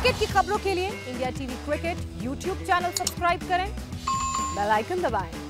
Cricket की खबरों के लिए India TV cricket YouTube channel subscribe करें, बेल आइकन दबाएं।